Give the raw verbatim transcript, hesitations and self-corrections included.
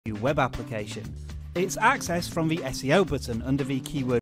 web application. It's accessed from the S E O button under the keyword